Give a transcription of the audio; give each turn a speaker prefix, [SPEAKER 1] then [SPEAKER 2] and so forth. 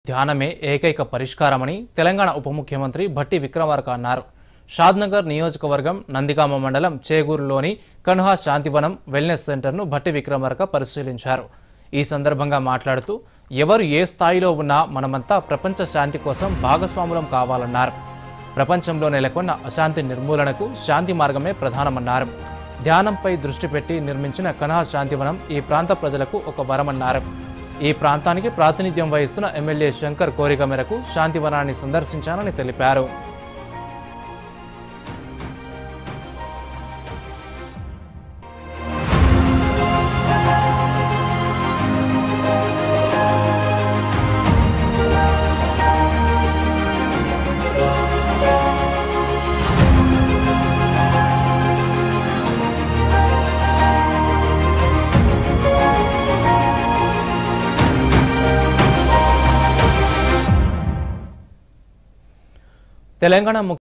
[SPEAKER 1] ధ్యానమే ఏకైక పరిష్కారమని తెలంగాణ ఉప ముఖ్యమంత్రి భట్టి విక్రమార్క అన్నారు. షాద్నగర్ నియోజకవర్గం నందిగామ మండలం చేగూరులోని కన్హా శాంతివనం వెల్నెస్ సెంటర్ను భట్టి విక్రమార్క పరిశీలించారు. ఈ సందర్భంగా మాట్లాడుతూ ఎవరు ఏ స్థాయిలో ఉన్నా మనమంతా ప్రపంచ శాంతి కోసం భాగస్వాములం కావాలన్నారు. ప్రపంచంలో నెలకొన్న అశాంతి నిర్మూలనకు శాంతి మార్గమే ప్రధానమన్నారు. ధ్యానంపై దృష్టి పెట్టి నిర్మించిన కన్హా శాంతివనం ఈ ప్రాంత ప్రజలకు ఒక వరమన్నారు. ఈ ప్రాంతానికి ప్రాతినిధ్యం వహిస్తున్న ఎమ్మెల్యే శంకర్ కోరిక మేరకు శాంతివనాన్ని సందర్శించానని తెలిపారు. తెలంగాణ